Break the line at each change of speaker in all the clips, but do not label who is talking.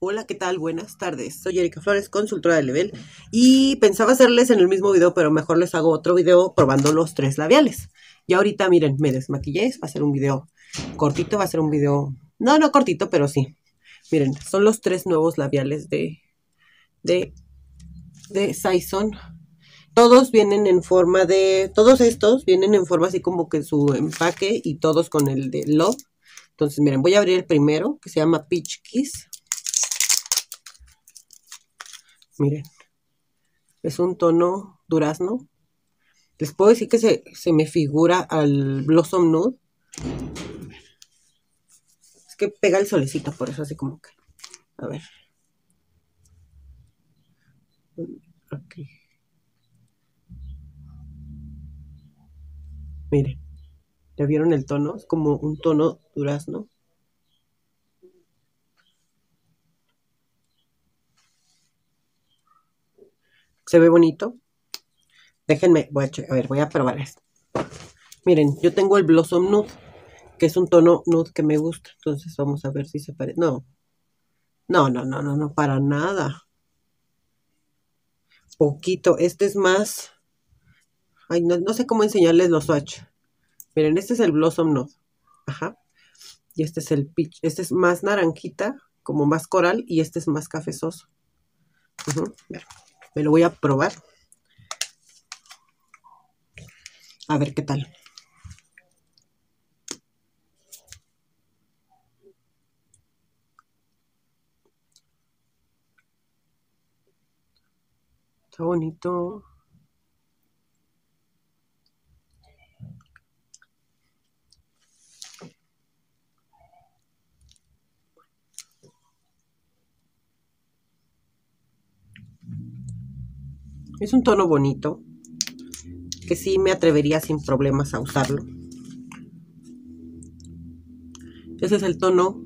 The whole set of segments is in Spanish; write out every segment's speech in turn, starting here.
Hola, ¿qué tal? Buenas tardes. Soy Erika Flores, consultora de Level, y pensaba hacerles en el mismo video, pero mejor les hago otro video probando los 3 labiales. Y ahorita, miren, me desmaquillé, va a ser un video cortito, va a ser un video, no cortito, pero sí. Miren, son los 3 nuevos labiales de, de Saison. Todos vienen en forma todos estos vienen en forma así como que su empaque y todos con el de Love. Entonces, miren, voy a abrir el primero, que se llama Peach Kiss. Miren, es un tono durazno. Les puedo decir que se me figura al Blossom Nude. Es que pega el solecito, por eso así como que... A ver. Ok. Miren. ¿Ya vieron el tono? Es como un tono durazno. Se ve bonito. Déjenme, voy a probar esto. Miren, yo tengo el Blossom Nude, que es un tono nude que me gusta. Entonces vamos a ver si se parece. No, para nada. Poquito. Este es más... Ay, no sé cómo enseñarles los swatch. Miren, este es el Blossom Nude. Ajá. Y este es el peach. Este es más naranjita, como más coral, y este es más cafezoso. Me lo voy a probar. A ver qué tal. Está bonito. Es un tono bonito, que sí me atrevería sin problemas a usarlo. Ese es el tono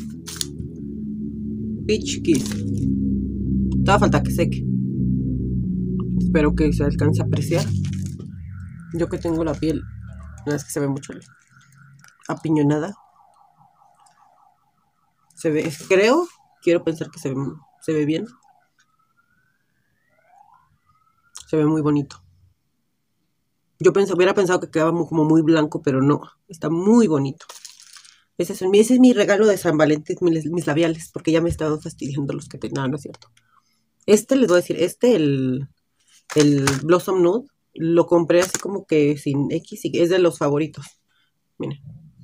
Peach Kiss. Todavía falta que seque. Espero que se alcance a apreciar. Yo que tengo la piel, no es que se ve mucho apiñonada. Se ve, quiero pensar que se ve bien. Se ve muy bonito. Yo hubiera pensado que quedaba como muy blanco, pero no. Está muy bonito. Ese es mi regalo de San Valentín, mis labiales, porque ya me he estado fastidiando los que tengo. No es cierto. Les voy a decir, el Blossom Nude, lo compré así como que sin X, y es de los favoritos. Miren.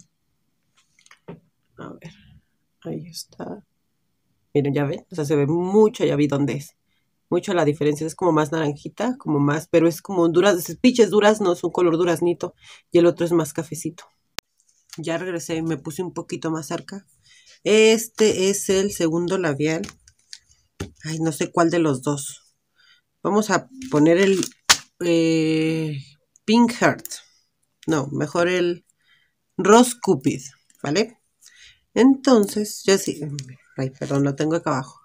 A ver, ahí está. Miren, ya ven, o sea, se ve mucho, ya vi dónde es. Mucho la diferencia, es como más naranjita, como más, pero es como pinches durazno, es un color duraznito, y el otro es más cafecito. Ya regresé y me puse un poquito más cerca. Este es el segundo labial. Ay, no sé cuál de los dos. Vamos a poner el Pink Heart. No, mejor el Rose Cupid, ¿vale? Entonces, yo sí. Ay, perdón, lo tengo acá abajo.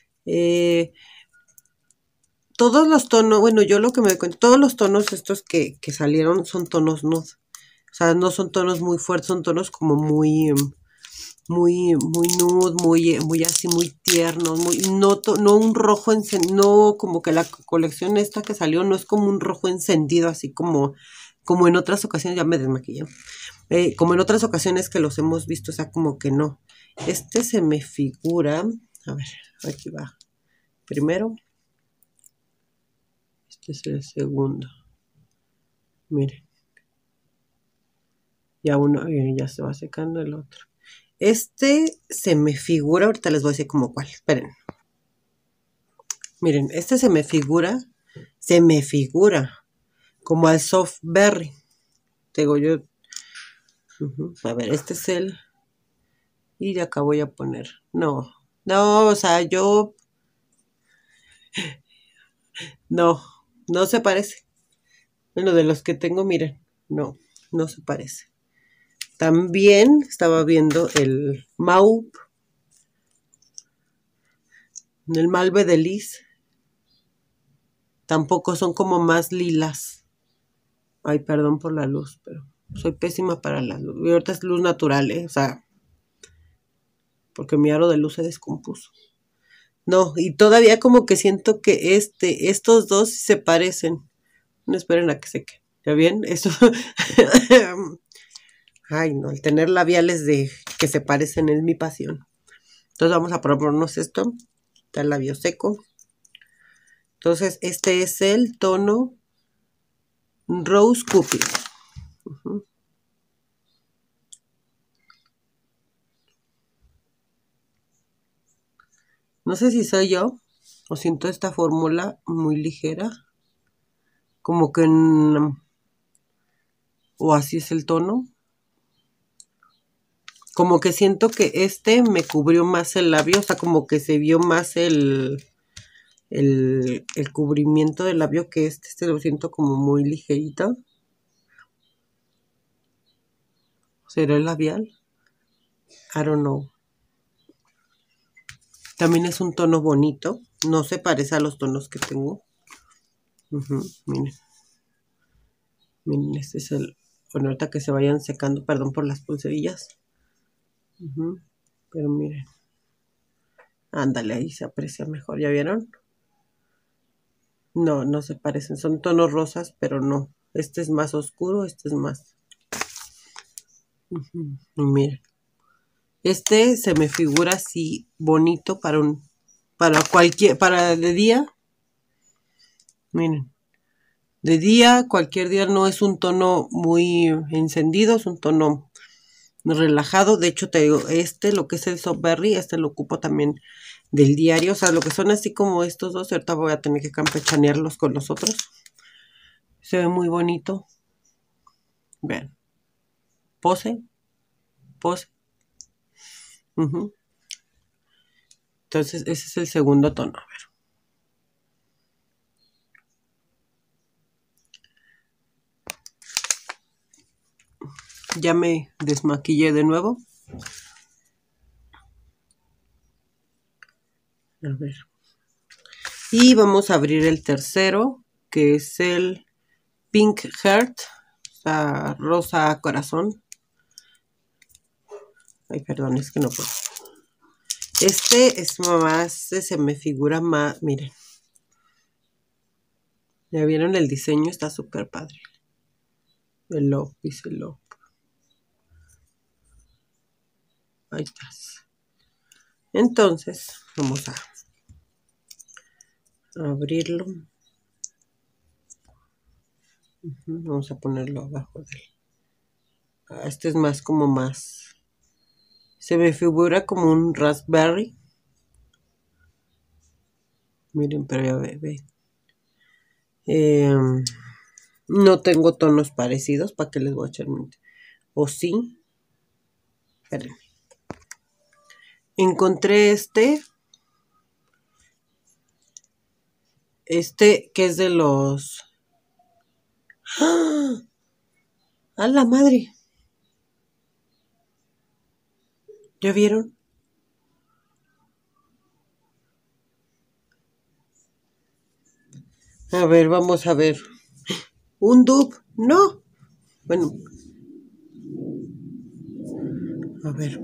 Todos los tonos, bueno, yo lo que me doy cuenta, todos los tonos estos que salieron son tonos nude. O sea, no son tonos muy fuertes, son tonos como muy nude, muy así, muy tiernos, no un rojo encendido, no como que la colección esta que salió no es como un rojo encendido, así como en otras ocasiones, ya me desmaquillé, como en otras ocasiones que los hemos visto, o sea, como que no. Este se me figura, a ver, aquí va, primero, este es el segundo, miren, ya se va secando el otro. Este se me figura, ahorita les voy a decir como cuál, esperen. Miren, este se me figura como al Soft Berry. Digo yo, a ver, este es el, y de acá voy a poner, no, o sea, no se parece. Bueno, de los que tengo, miren, no se parece. También estaba viendo el Mauve, el Malve de Lis. Tampoco son como más lilas. Ay, perdón por la luz, pero soy pésima para la luz. Y ahorita es luz natural, o sea, porque mi aro de luz se descompuso. No, y todavía como que siento que estos dos se parecen. No esperen a que seque. ¿Ya bien? Eso. Ay, no, el tener labiales de que se parecen es mi pasión. Entonces vamos a probarnos esto. Está el labio seco. Entonces, este es el tono Rose Cupid. No sé si soy yo o siento esta fórmula muy ligera. Como que... o así es el tono. Como que siento que este me cubrió más el labio. O sea, como que se vio más el cubrimiento del labio que este lo siento como muy ligerito. ¿Será el labial? I don't know. También es un tono bonito. No se parece a los tonos que tengo. Miren. Miren, este es el... Bueno, ahorita que se vayan secando, perdón por las pulserillas. Pero miren. Ándale, ahí se aprecia mejor. ¿Ya vieron? No, no se parecen. Son tonos rosas, pero no. Este es más oscuro, este es más... Y miren. Este se me figura así bonito para para de día. Miren. De día, cualquier día no es un tono muy encendido, es un tono relajado. De hecho, te digo, lo que es el Softberry, lo ocupo también del diario. O sea, lo que son así como estos dos, ahorita voy a tener que campechanearlos con los otros. Se ve muy bonito. Vean. Pose. Pose. Entonces, ese es el segundo tono. A ver. Ya me desmaquillé de nuevo. A ver. Y vamos a abrir el tercero, que es el Pink Heart, o sea, rosa corazón. Ay, perdón, es que no puedo. Este es más, se me figura más, miren. ¿Ya vieron el diseño? Está súper padre. El lock, dice el lock. Ahí está. Entonces, vamos a abrirlo. Vamos a ponerlo abajo del... Este es más como más... Se me figura como un raspberry. Miren, pero ya ve. No tengo tonos parecidos. ¿Para qué les voy a echar mente? ¿O sí? Espérenme. Encontré este que es de los... ¡Ah! ¡A la madre! ¿Ya vieron? A ver, vamos a ver. ¿Un dupe? No. Bueno. A ver.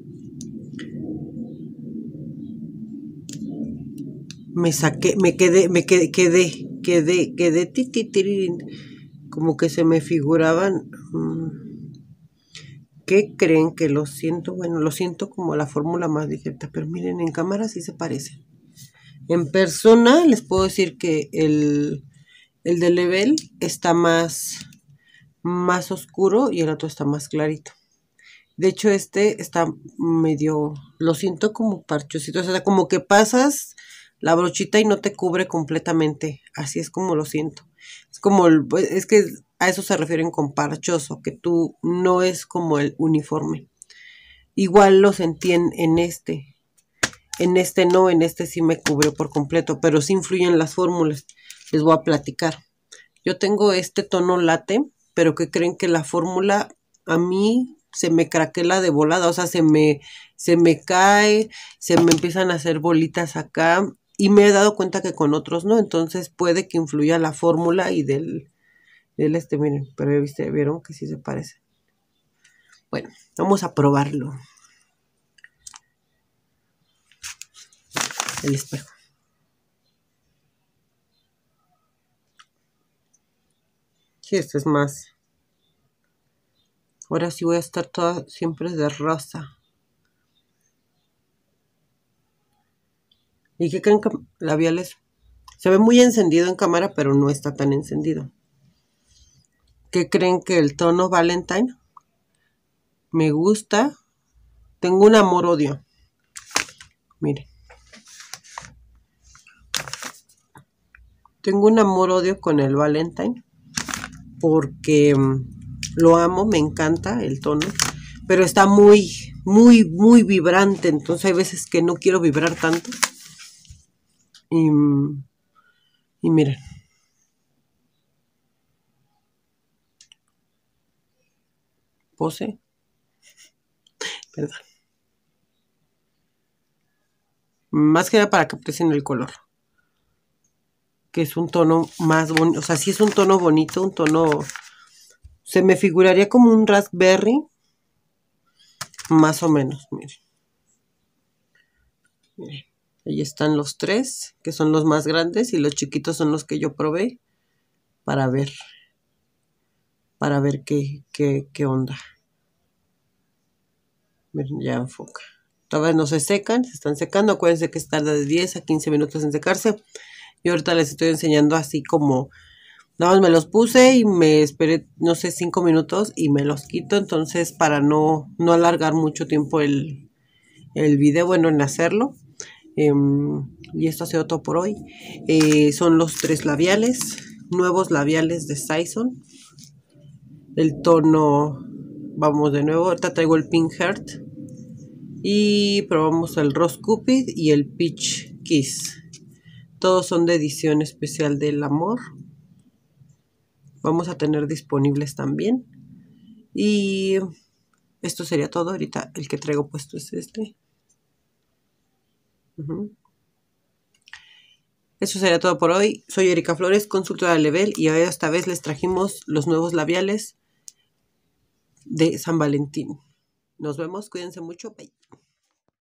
Quedé tititirín. Como que se me figuraban. ¿Qué creen? Que lo siento. Bueno, lo siento como la fórmula más ligera. Pero miren, en cámara sí se parece. En persona les puedo decir que el de Level está más oscuro y el otro está más clarito. De hecho, este está medio, lo siento como parchosito, o sea, como que pasas la brochita y no te cubre completamente. Así es como lo siento. Es como, es que a eso se refieren con parchoso, que tú no es como el uniforme. Igual lo sentí en este. En este no, en este sí me cubrió por completo, pero sí influyen las fórmulas. Les voy a platicar. Yo tengo este tono latte, pero que creen que la fórmula a mí se me craquela de volada, o sea, se me cae, se me empiezan a hacer bolitas acá, y me he dado cuenta que con otros no, entonces puede que influya la fórmula y del miren, pero ya vieron que sí se parece. Bueno, vamos a probarlo. el espejo. Sí, este es más. Ahora sí voy a estar toda siempre de rosa. ¿Y qué creen? Que labiales se ve muy encendido en cámara, pero no está tan encendido. ¿Qué creen? Que el tono Valentine me gusta. Tengo un amor-odio. Miren. Tengo un amor-odio con el Valentine. Porque lo amo, me encanta el tono. Pero está muy, muy, muy vibrante. Entonces hay veces que no quiero vibrar tanto. Y miren. Pose. Perdón. Más que nada para que aprecien el color. Que es un tono más bonito. O sea, sí es un tono bonito, un tono. Se me figuraría como un raspberry. Más o menos, miren. Miren. Ahí están los 3, que son los más grandes, y los chiquitos son los que yo probé para ver qué onda. Miren, ya enfoca. Todavía no se secan, se están secando. Acuérdense que tarda de 10 a 15 minutos en secarse. Y ahorita les estoy enseñando así como, nada más me los puse y me esperé, no sé, 5 minutos y me los quito. Entonces, para no alargar mucho tiempo el video, bueno, en hacerlo. Y esto ha sido todo por hoy. Son los 3 labiales, nuevos labiales de Saison. El tono, vamos de nuevo, ahorita traigo el Pink Heart. Y probamos el Rose Cupid y el Peach Kiss. Todos son de edición especial del amor. Vamos a tener disponibles también. Y esto sería todo. Ahorita el que traigo puesto es este. Eso sería todo por hoy. Soy Erika Flores, consultora de Level, y esta vez les trajimos los nuevos labiales de San Valentín. Nos vemos, cuídense mucho, bye.